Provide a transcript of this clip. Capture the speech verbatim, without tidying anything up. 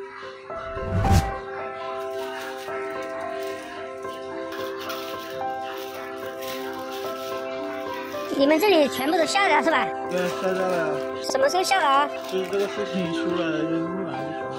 你们这里全部都下架是吧？ 对，下架了呀。 什么时候下的啊？ 就是这个事情一出来，就立马就全部